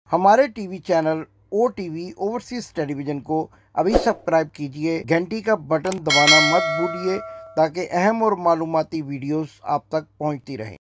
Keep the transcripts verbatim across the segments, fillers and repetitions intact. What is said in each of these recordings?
हमारे TV channel O TV overseas television को अभी सब्सक्राइब कीजिए, घंटी का बटन दबाना मत भूलिए ताकि अहम और मालूमाती वीडियोस आप तक पहुंचती रहें।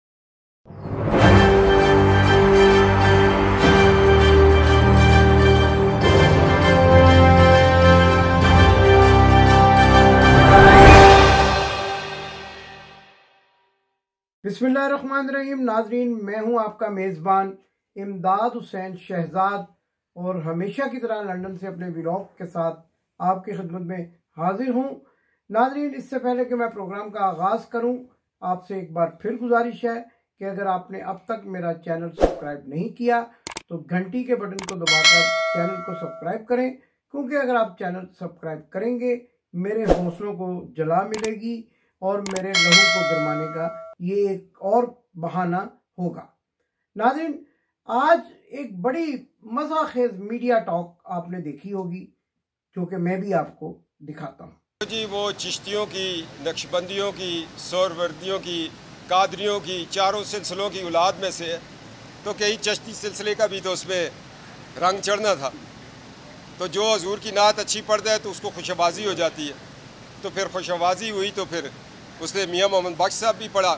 बिस्मिल्लाहिर्रहमानिर्रहीम। नाजरीन, मैं हूं आपका मेज़बान इमदाद हुसैन शहजाद और हमेशा की तरह लंदन से अपने व्लॉग के साथ आपकी खिदमत में हाजिर हूं। नाजरीन, इससे पहले कि मैं प्रोग्राम का आगाज़ करूं, आपसे एक बार फिर गुजारिश है कि अगर आपने अब तक मेरा चैनल सब्सक्राइब नहीं किया तो घंटी के बटन को दबाकर चैनल को सब्सक्राइब करें, क्योंकि अगर आप चैनल सब्सक्राइब करेंगे मेरे हौसलों को जला मिलेगी और मेरे लहू को गरमाने का ये एक और बहाना होगा। नाज़रीन, आज एक बड़ी मज़ाखेज़ मीडिया टॉक आपने देखी होगी, जो कि मैं भी आपको दिखाता हूँ। जी, वो चिश्तियों की, नक्शबंदियों की, सोहरवर्दियों की, कादरियों की, चारों सिलसिलों की औलाद में से, तो कई चिश्ती सिलसिले का भी तो उसमें रंग चढ़ना था। तो जो हजूर की नात अच्छी पढ़ता है तो उसको खुशबाजी हो जाती है, तो फिर खुशबाजी हुई तो फिर उसने मियाँ मोहम्मद बख्श साहब भी पढ़ा।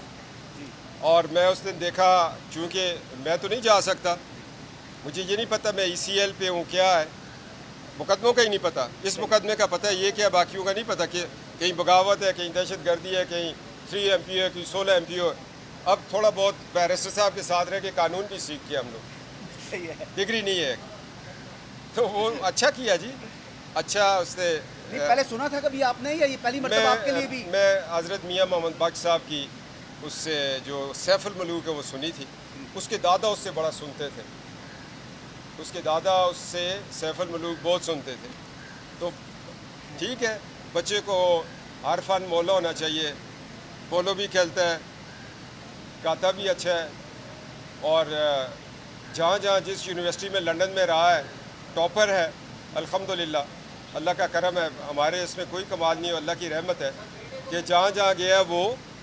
और मैं उस दिन देखा, चूँकि मैं तो नहीं जा सकता, मुझे ये नहीं पता मैं ई सी एल पे हूँ क्या है, मुकदमों का ही नहीं पता। इस मुकदमे का पता है, ये क्या बाकियों का नहीं पता कि कहीं बगावत है, कहीं दहशत गर्दी है, कहीं थ्री एम पी है, कहीं सोलह एम पी ओ। अब थोड़ा बहुत बैरिस्टर साहब के साथ रह के कानून भी सीख किया हम लोग, डिग्री नहीं है तो वो अच्छा किया जी, अच्छा उसने। नहीं, पहले सुना था कभी आपने या ये पहली मर्तबा आपके लिए भी? मैं हज़रत मियाँ मोहम्मद बख्श साहब की उससे जो सैफुल मलूक है वो सुनी थी। उसके दादा उससे बड़ा सुनते थे, उसके दादा उससे सैफुल मलूक बहुत सुनते थे। तो ठीक है, बच्चे को हर फन मौला होना चाहिए। पोलो भी खेलता है, गाता भी अच्छा है, और जहाँ जहाँ जिस यूनिवर्सिटी में लंदन में रहा है टॉपर है अल्हम्दुलिल्लाह। अल्लाह का करम है, हमारे इसमें कोई कमाल नहीं है, अल्लाह की रहमत है कि जहाँ जहाँ गया वो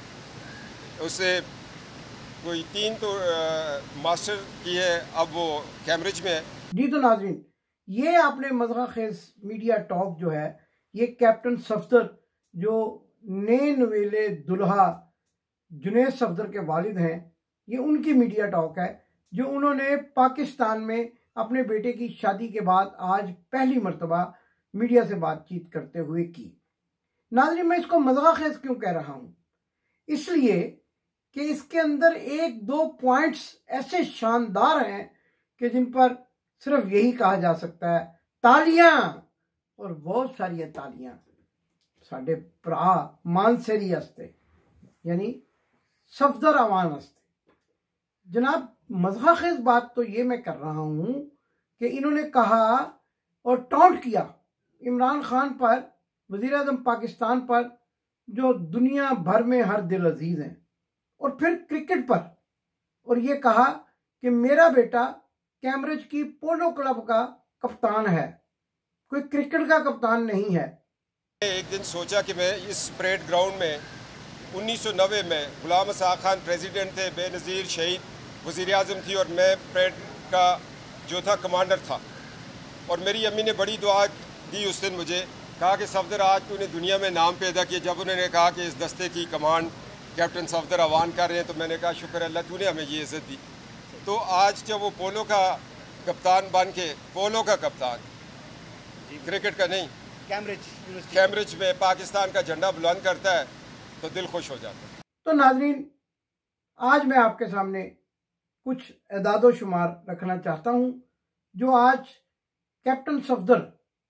उससे कोई तीन तो आ, मास्टर की है, अब वो कैम्ब्रिज में है जी। तो नाज़रीन, ये आपने मज़ाखेज़ मीडिया टॉक जो है, ये कैप्टन सफदर जो नए नवेले दुल्हा जुनैद सफदर के वालिद हैं, ये उनकी मीडिया टॉक है जो उन्होंने पाकिस्तान में अपने बेटे की शादी के बाद आज पहली मर्तबा मीडिया से बातचीत करते हुए की। नाज़रीन, मैं इसको मज़ाखेज़ क्यों कह रहा हूँ? इसलिए कि इसके अंदर एक दो पॉइंट्स ऐसे शानदार हैं कि जिन पर सिर्फ यही कहा जा सकता है, तालियां, और बहुत सारी तालियां साडे भरा मानसरी हस्ते, यानी सफदर अवान हस्ते। जनाब, मज़ाखेज़ बात तो ये मैं कर रहा हूं कि इन्होंने कहा और टॉन्ट किया इमरान खान पर, वज़ीर आज़म पाकिस्तान पर, जो दुनिया भर में हर दिल अजीज हैं, और फिर क्रिकेट पर, और ये कहा कि मेरा बेटा कैम्ब्रिज की पोलो क्लब का कप्तान है, कोई क्रिकेट का कप्तान नहीं है। एक दिन सोचा कि मैं इस परेड ग्राउंड में उन्नीस सौ नब्बे में गुलाम रसा खान प्रेसिडेंट थे, बेनज़ीर शहीद वज़ीर आज़म थी, और मैं परेड का जो था कमांडर था। और मेरी अम्मी ने बड़ी दुआ दी उस दिन, मुझे कहा कि सफदर आज तूने दुनिया में नाम पैदा किया। जब उन्होंने कहा कि इस दस्ते की कमांड कैप्टन सफदर अवान कर रहे हैं, तो मैंने कहा शुक्र अल्लाह तूने हमें ये इज़्ज़त दी। तो आज जब वो पोलो का कप्तान बन के, पोलो का कप्तान, क्रिकेट का नहीं, कैम्ब्रिज कैम्ब्रिज में पाकिस्तान का झंडा बुलंद करता है तो दिल खुश हो जाता है। तो नाज़रीन, आज मैं आपके सामने कुछ एदादो शुमार रखना चाहता हूं जो आज कैप्टन सफदर,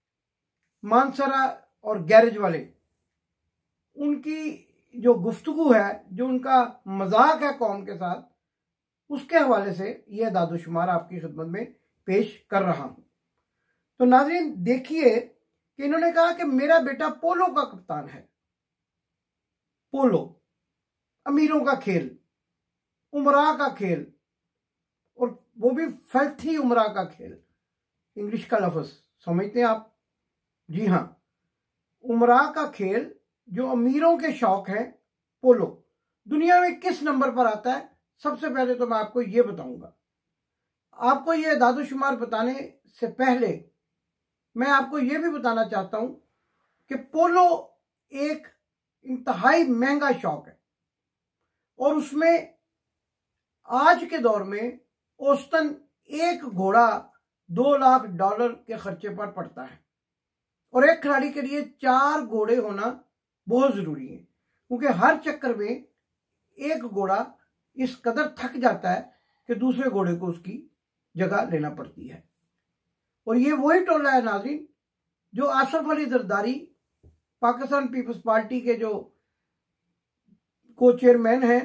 मानसरा और गैरेज वाले, उनकी जो गुफ्तगू है, जो उनका मजाक है कौम के साथ, उसके हवाले से ये एदादो शुमार आपकी खिदमत में पेश कर रहा हूं। तो नाज़रीन, देखिए कि इन्होंने कहा कि मेरा बेटा पोलो का कप्तान है। पोलो, अमीरों का खेल, उमरा का खेल, और वो भी फल्थी उमरा का खेल। इंग्लिश का लफ्ज समझते हैं आप? जी हाँ, उमरा का खेल जो अमीरों के शौक है, पोलो दुनिया में किस नंबर पर आता है? सबसे पहले तो मैं आपको ये बताऊंगा, आपको ये दादोशुमार बताने से पहले मैं आपको ये भी बताना चाहता हूं कि पोलो एक इंतहाई महंगा शौक है और उसमें आज के दौर में औसतन एक घोड़ा दो लाख डॉलर के खर्चे पर पड़ता है और एक खिलाड़ी के लिए चार घोड़े होना बहुत जरूरी है, क्योंकि हर चक्कर में एक घोड़ा इस कदर थक जाता है कि दूसरे घोड़े को उसकी जगह लेना पड़ती है। और ये वही टोला है नाज़रीन जो आसफ अली जरदारी पाकिस्तान पीपल्स पार्टी के जो को चेयरमैन हैं,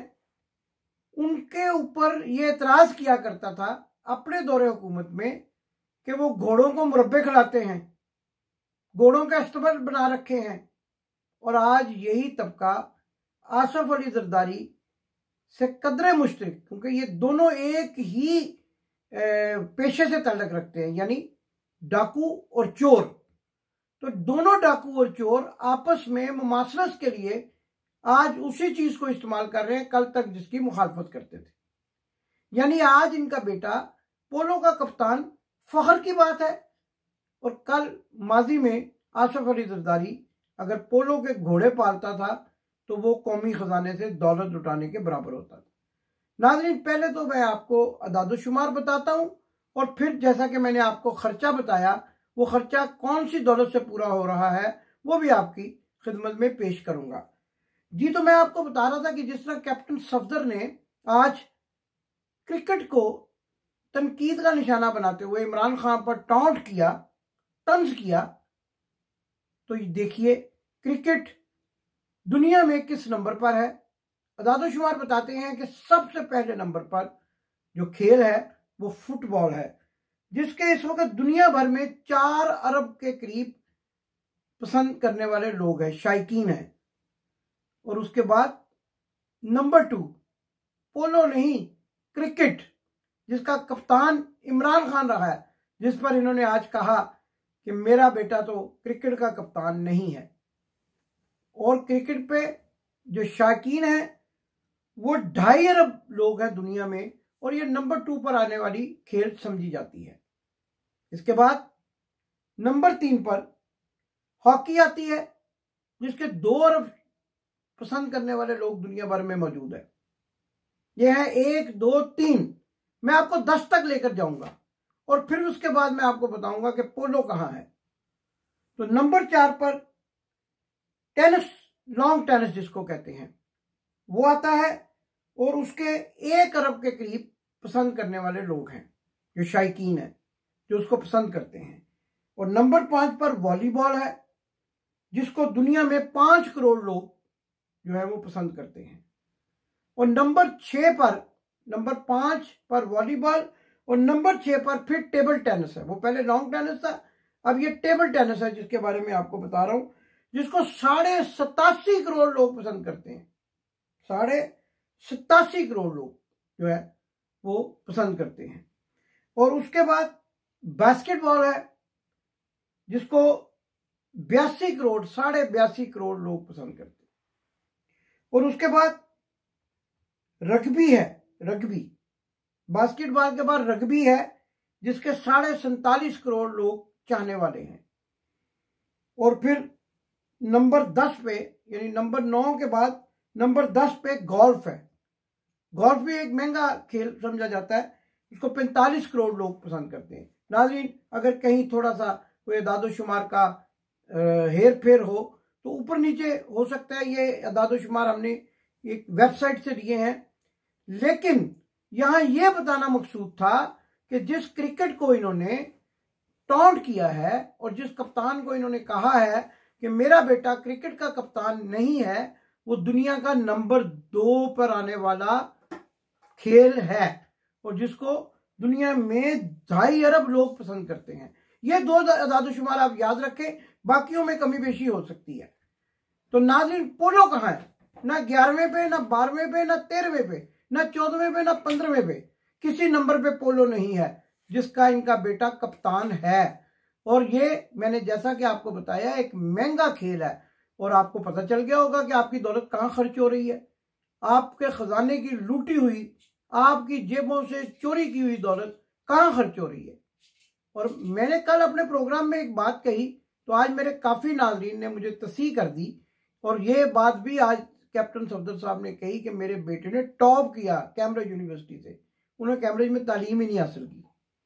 उनके ऊपर ये एतराज किया करता था अपने दौरे हुकूमत में कि वो घोड़ों को मुरब्बे खिलाते हैं, घोड़ों का इस्तेमाल बना रखे हैं। और आज यही तबका आसफ अली जरदारी से कदरे मुश्तरक, क्योंकि ये दोनों एक ही पेशे से ताल्लुक रखते हैं, यानी डाकू और चोर। तो दोनों डाकू और चोर आपस में मुमासलत के लिए आज उसी चीज को इस्तेमाल कर रहे हैं कल तक जिसकी मुखालफत करते थे। यानी आज इनका बेटा पोलो का कप्तान फख्र की बात है, और कल माजी में आसफ अली जरदारी अगर पोलो के घोड़े पालता था तो वो कौमी खजाने से दौलत लुटाने के बराबर होता था। नाज़रीन, पहले तो मैं आपको अदादुशुमार बताता हूं और फिर जैसा कि मैंने आपको खर्चा बताया, वो खर्चा कौन सी दौलत से पूरा हो रहा है वो भी आपकी खिदमत में पेश करूंगा। जी, तो मैं आपको बता रहा था कि जिस तरह कैप्टन सफदर ने आज क्रिकेट को तनकीद का निशाना बनाते हुए इमरान खान पर टॉन्ट किया, तंज किया, तो देखिए क्रिकेट दुनिया में किस नंबर पर है। अदादुशुमार बताते हैं कि सबसे पहले नंबर पर जो खेल है वो फुटबॉल है, जिसके इस वक्त दुनिया भर में चार अरब के करीब पसंद करने वाले लोग हैं, शायकीन हैं। और उसके बाद नंबर टू पोलो नहीं, क्रिकेट, जिसका कप्तान इमरान खान रहा है, जिस पर इन्होंने आज कहा कि मेरा बेटा तो क्रिकेट का कप्तान नहीं है। और क्रिकेट पे जो शायकीन है वो ढाई अरब लोग हैं दुनिया में, और ये नंबर टू पर आने वाली खेल समझी जाती है। इसके बाद नंबर तीन पर हॉकी आती है, जिसके दो अरब पसंद करने वाले लोग दुनिया भर में मौजूद है। यह है एक, दो, तीन, मैं आपको दस तक लेकर जाऊंगा और फिर उसके बाद मैं आपको बताऊंगा कि पोलो कहां है। तो नंबर चार पर टेनिस, लॉन्ग टेनिस जिसको कहते हैं, वो आता है और उसके एक अरब के करीब पसंद करने वाले लोग हैं, जो शायकीन है, जो उसको पसंद करते हैं। और नंबर पांच पर वॉलीबॉल है, जिसको दुनिया में पांच करोड़ लोग जो है वो पसंद करते हैं। और नंबर छह पर, नंबर पांच पर वॉलीबॉल और नंबर छह पर फिर टेबल टेनिस है। वो पहले लॉन्ग टेनिस था, अब ये टेबल टेनिस है, जिसके बारे में आपको बता रहा हूं, जिसको साढ़े सतासी करोड़ लोग पसंद करते हैं। साढ़े सतासी करोड़ लोग जो है वो पसंद करते हैं। और उसके बाद बास्केटबॉल है, जिसको बयासी करोड़, साढ़े बयासी करोड़ लोग पसंद करते हैं। और उसके बाद रग्बी है, रग्बी, बास्केटबॉल के बाद रग्बी है, जिसके साढ़े सैंतालीस करोड़ लोग चाहने वाले हैं। और फिर नंबर दस पे, यानी नंबर नौ के बाद नंबर दस पे गोल्फ है। गोल्फ भी एक महंगा खेल समझा जाता है, इसको पैंतालीस करोड़ लोग पसंद करते हैं। नाज़रीन, अगर कहीं थोड़ा सा कोई अदादुशुमार का हेर फेर हो तो ऊपर नीचे हो सकता है। ये अदादुशुमार हमने एक वेबसाइट से लिए हैं, लेकिन यहां यह बताना मकसूद था कि जिस क्रिकेट को इन्होंने टॉन्ट किया है और जिस कप्तान को इन्होंने कहा है कि मेरा बेटा क्रिकेट का कप्तान नहीं है, वो दुनिया का नंबर दो पर आने वाला खेल है और जिसको दुनिया में ढाई अरब लोग पसंद करते हैं। ये दो अदादुशुमार आप याद रखें, बाकियों में कमी बेशी हो सकती है। तो नाज़रीन, पोलो कहां है? ना ग्यारहवें पे, ना बारहवें पे, ना तेरहवें पे, ना चौदहवें पे, ना पंद्रहवें पे, किसी नंबर पे पोलो नहीं है जिसका इनका बेटा कप्तान है। और ये मैंने जैसा कि आपको बताया एक महंगा खेल है, और आपको पता चल गया होगा कि आपकी दौलत कहां खर्च हो रही है। आपके खजाने की लूटी हुई, आपकी जेबों से चोरी की हुई दौलत कहाँ खर्च हो रही है। और मैंने कल अपने प्रोग्राम में एक बात कही तो आज मेरे काफ़ी नाजरीन ने मुझे तस्दीक कर दी, और ये बात भी आज कैप्टन सफदर साहब ने कही कि मेरे बेटे ने टॉप किया कैम्ब्रिज यूनिवर्सिटी से। उन्होंने कैम्ब्रिज में तालीम ही नहीं हासिल की,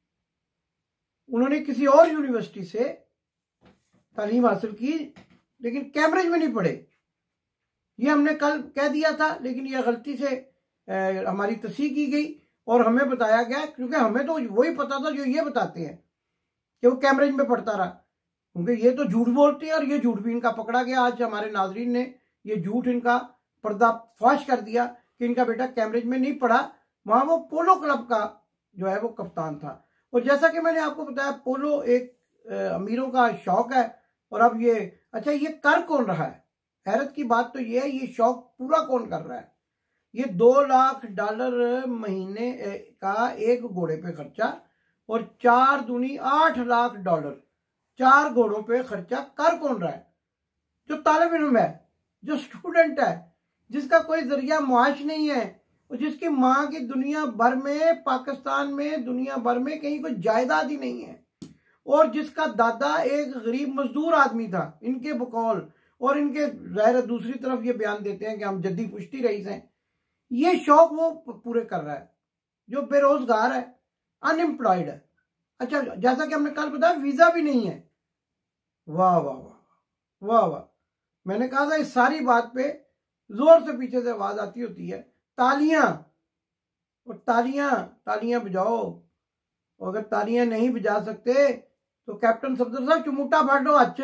उन्होंने किसी और यूनिवर्सिटी से तालीम हासिल की लेकिन कैम्ब्रिज में नहीं पढ़े। ये हमने कल कह दिया था, लेकिन यह गलती से ए, हमारी तस्दीक की गई और हमें बताया गया, क्योंकि हमें तो वही पता था जो ये बताते हैं कि वो कैम्ब्रिज में पढ़ता रहा, क्योंकि ये तो झूठ बोलते हैं और ये झूठ भी इनका पकड़ा गया। आज हमारे नाजरीन ने ये झूठ इनका पर्दाफाश कर दिया कि इनका बेटा कैम्ब्रिज में नहीं पढ़ा, वहाँ वो पोलो क्लब का जो है वो कप्तान था। और जैसा कि मैंने आपको बताया, पोलो एक अमीरों का शौक है। और अब ये अच्छा, ये कर कौन रहा है? हैरत की बात तो ये है, ये शौक पूरा कौन कर रहा है? ये दो लाख डॉलर महीने का एक घोड़े पे खर्चा और चार दूनी आठ लाख डॉलर चार घोड़ों पे खर्चा कर कौन रहा है? जो तालिब इल्म है, जो स्टूडेंट है, जिसका कोई जरिया मुआश नहीं है, और जिसकी माँ की दुनिया भर में, पाकिस्तान में, दुनिया भर में कहीं कोई जायदाद ही नहीं है, और जिसका दादा एक गरीब मजदूर आदमी था इनके बकौल, और इनके ज़ाहिर दूसरी तरफ ये बयान देते हैं कि हम जद्दी पुश्ती रईस हैं। ये शौक वो पूरे कर रहा है जो बेरोजगार है, अनएम्प्लॉयड है। अच्छा, जैसा कि हमने कल बताया, वीजा भी नहीं है। वाह वाह वाह वाह वाह। मैंने कहा था इस सारी बात पे जोर से पीछे से आवाज आती होती है, तालियां, और तालियां तालियां बजाओ। और अगर तालियां नहीं बजा सकते तो कैप्टन सफदर साहब चुमुटा फड़ लो अच,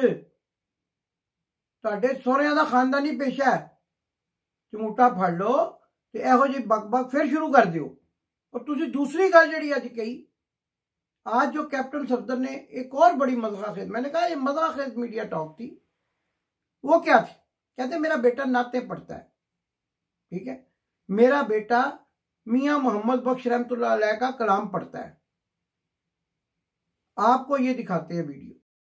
ਤੁਹਾਡੇ ਸਹੁਰਿਆਂ ਦਾ ਖਾਨਦਾਨੀ पेशा है, चुमुटा फड़ लो ਤੇ ਇਹੋ ਜਿਹੀ बक फिर शुरू कर दियो। और तुसी दूसरी गल जी अज कही, आज जो कैप्टन सफदर ने एक और बड़ी मज़ाक़, मैंने कहा ये मज़ाक़ मीडिया टॉक थी, वो क्या थी? कहते मेरा बेटा नाते पढ़ता है, ठीक है, मेरा बेटा मियाँ मोहम्मद बख्श रहमतुल्लाह अलैह का कलाम पढ़ता है। आपको ये दिखाते हैं वीडियो।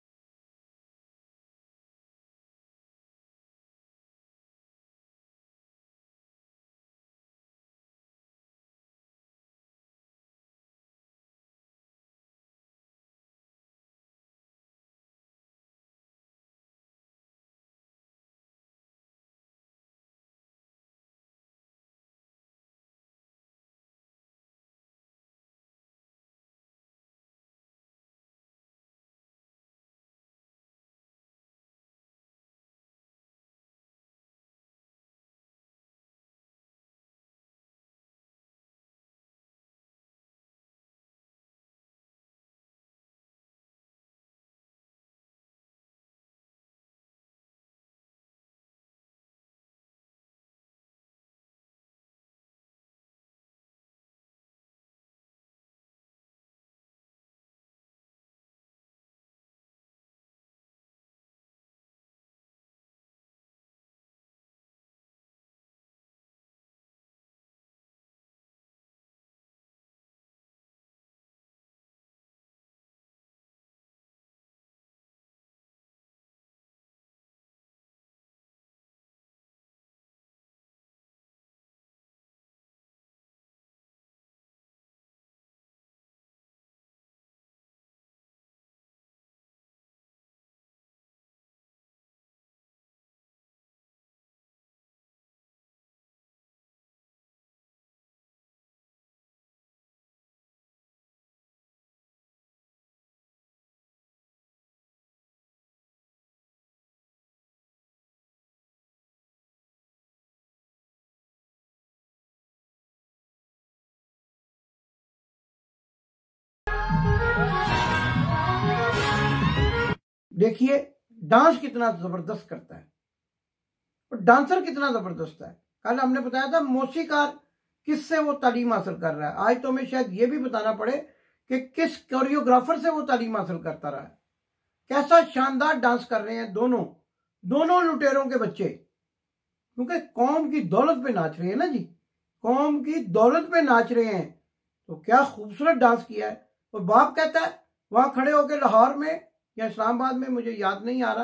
देखिए डांस कितना जबरदस्त करता है और डांसर कितना जबरदस्त है। कल हमने बताया था मौसीकार किससे वो तालीम हासिल कर रहा है, आज तो हमें शायद ये भी बताना पड़े कि किस कोरियोग्राफर से वो तालीम हासिल करता रहा है। कैसा शानदार डांस कर रहे हैं दोनों दोनों लुटेरों के बच्चे, क्योंकि कौम की दौलत पे नाच रहे हैं ना जी, कौम की दौलत पे नाच रहे हैं। तो क्या खूबसूरत डांस किया है। और बाप कहता है वहां खड़े होकर लाहौर में या इस्लामाबाद में, मुझे याद नहीं आ रहा,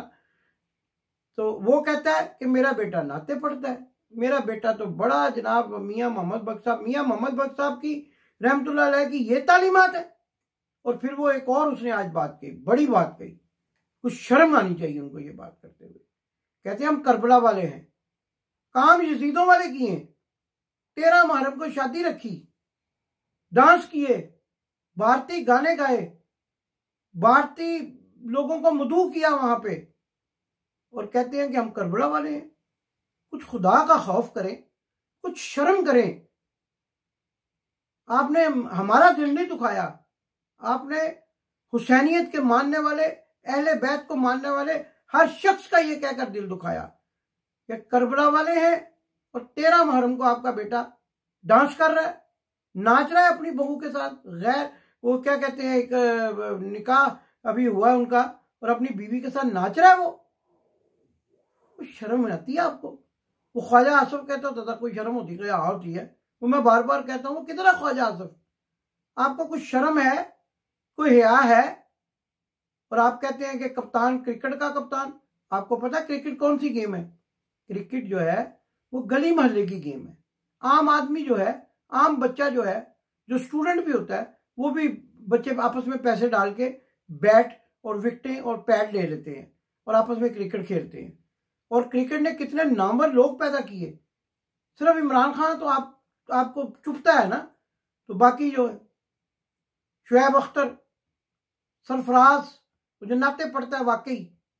तो वो कहता है कि मेरा बेटा नाते पढ़ता है। मेरा बेटा तो बड़ा जनाब मियाँ मोहम्मद बख्श साहब, मियाँ मोहम्मद बख्श साहब की रहमतुल्लाह अलैह की ये तालीमात है, और फिर वो एक और उसने आज बात कही, बड़ी बात कही, कुछ शर्म आनी चाहिए उनको ये बात करते हुए। कहते हैं हम करबला वाले हैं, काम यजीदों वाले किए, तेरह मुहर्रम को शादी रखी, डांस किए, भारतीय गाने गाए, भारतीय लोगों को मदऊ किया वहां पे, और कहते हैं कि हम करबला वाले हैं। कुछ खुदा का खौफ करें, कुछ शर्म करें। आपने हमारा दिल नहीं दुखाया, आपने हुसैनियत के मानने वाले, अहले बैत को मानने वाले हर शख्स का ये कहकर दिल दुखाया कि करबला वाले हैं, और तेरह मुहर्रम को आपका बेटा डांस कर रहा है, नाच रहा है अपनी बहू के साथ, गैर वो क्या कहते हैं, एक निकाह अभी हुआ है उनका, और अपनी बीवी के साथ नाच रहा है। वो कुछ शर्म आती है आपको? वो ख्वाजा आसिफ कहता होता था कोई शर्म होती क्या होती है, वो मैं बार बार कहता हूँ, किधर है ख्वाजा आसिफ? आपको कुछ शर्म है, कोई हया है? और आप कहते हैं कि कप्तान, क्रिकेट का कप्तान। आपको पता है क्रिकेट कौन सी गेम है? क्रिकेट जो है वो गली मोहल्ले की गेम है। आम आदमी जो है, आम बच्चा जो है, जो स्टूडेंट भी होता है, वो भी बच्चे आपस में पैसे डाल के बैट और विकेटें और पैड ले लेते हैं और आपस में क्रिकेट खेलते हैं। और क्रिकेट ने कितने नामवर लोग पैदा किए। सिर्फ इमरान खान तो आप आपको चुपता है ना, तो बाकी जो है शुएब अख्तर, सरफराज जो नाते पढ़ता है वाकई,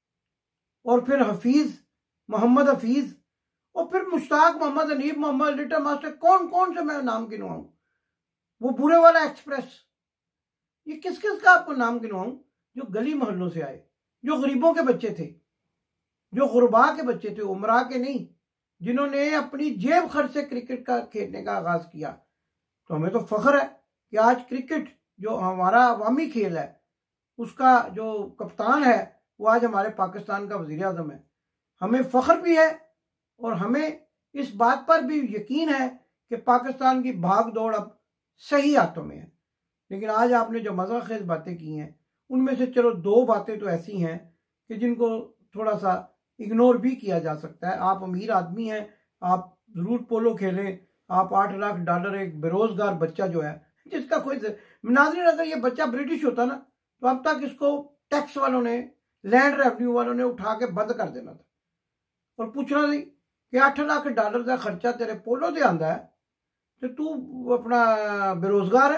और फिर हफीज, मोहम्मद हफीज, और फिर मुश्ताक मोहम्मद, अनीब मोहम्मद, लिटिल मास्टर, कौन कौन से मैं नाम गिनवाऊं, वो बुरे वाला एक्सप्रेस, ये किस किस का आपको नाम गिनवाऊं जो गली मोहल्लों से आए, जो गरीबों के बच्चे थे, जो गुरबा के बच्चे थे, उमरा के नहीं, जिन्होंने अपनी जेब खर्च से क्रिकेट का खेलने का आगाज किया। तो हमें तो फख्र है कि आज क्रिकेट जो हमारा अवामी खेल है, उसका जो कप्तान है वो आज हमारे पाकिस्तान का वजीर आज़म है। हमें फख्र भी है और हमें इस बात पर भी यकीन है कि पाकिस्तान की भाग दौड़ अब सही हाथों में है। लेकिन आज आपने जो मज़ाक़ेज़ बातें की हैं, उनमें से चलो दो बातें तो ऐसी हैं कि जिनको थोड़ा सा इग्नोर भी किया जा सकता है। आप अमीर आदमी हैं, आप ज़रूर पोलो खेलें, आप आठ लाख डॉलर एक बेरोजगार बच्चा जो है, जिसका कोई नाज़रीन, अगर ये बच्चा ब्रिटिश होता ना तो अब तक इसको टैक्स वालों ने, लैंड रेवेन्यू वालों ने उठा के बंद कर देना था और पूछना नहीं कि अठ लाख डॉलर का खर्चा तेरे पोलो से आंदा है तो तू अपना बेरोजगार है,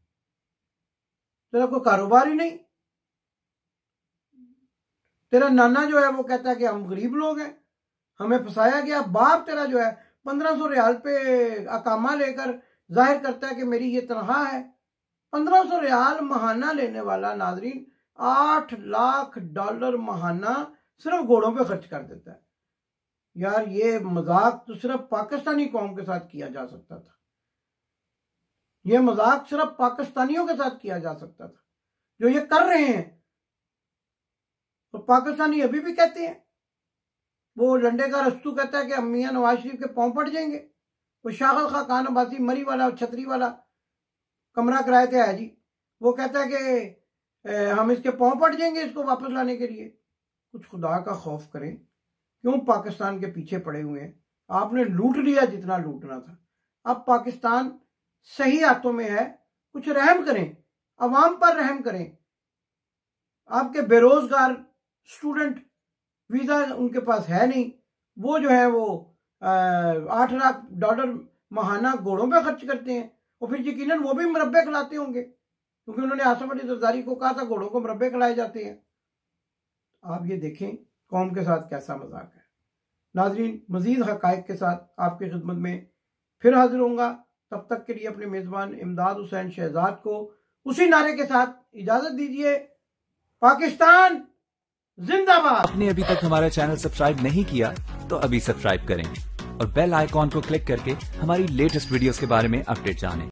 तेरा कोई कारोबार ही नहीं। तेरा नाना जो है वो कहता है कि हम गरीब लोग हैं, हमें फंसाया गया। बाप तेरा जो है पंद्रह सौ रियाल पे अकामा लेकर जाहिर करता है कि मेरी ये तनख्वाह है। पंद्रह सौ रियाल महाना लेने वाला नाजरीन आठ लाख डॉलर महाना सिर्फ घोड़ों पे खर्च कर देता है। यार ये मजाक तो सिर्फ पाकिस्तानी कौम के साथ किया जा सकता था, ये मजाक सिर्फ पाकिस्तानियों के साथ किया जा सकता था जो ये कर रहे हैं। तो पाकिस्तानी अभी भी कहते हैं, वो लंडे का रस्तू कहता है कि हम मियां नवाज शरीफ के पांव पड़ जाएंगे। वो शागल खा खान अब्बासी मरी वाला छतरी वाला कमरा किराए थे है जी, वो कहता है कि हम इसके पांव पड़ जाएंगे इसको वापस लाने के लिए। कुछ खुदा का खौफ करें, क्यों पाकिस्तान के पीछे पड़े हुए हैं? आपने लूट लिया जितना लूटना था, अब पाकिस्तान सही हाथों में है। कुछ रहम करें, अवाम पर रहम करें। आपके बेरोजगार स्टूडेंट, वीजा उनके पास है नहीं, वो जो है वो आठ लाख डॉलर महाना घोड़ों पे खर्च करते हैं और फिर यकीनन वो भी मुरब्बे खिलाते होंगे, क्योंकि उन्होंने आसम अली जरदारी को कहा था घोड़ों को मुरब्बे खिलाए जाते हैं। आप ये देखें कौम के साथ कैसा मजाक है। नाजरीन, मजीद हकायक के साथ आपकी खिदमत में फिर हाजिर होऊंगा। तब तक के लिए अपने मेज़बान इमदाद हुसैन शहजाद को उसी नारे के साथ इजाजत दीजिए। पाकिस्तान जिंदाबाद। आपने अभी तक हमारा चैनल सब्सक्राइब नहीं किया तो अभी सब्सक्राइब करें और बेल आइकॉन को क्लिक करके हमारी लेटेस्ट वीडियोस के बारे में अपडेट जानें।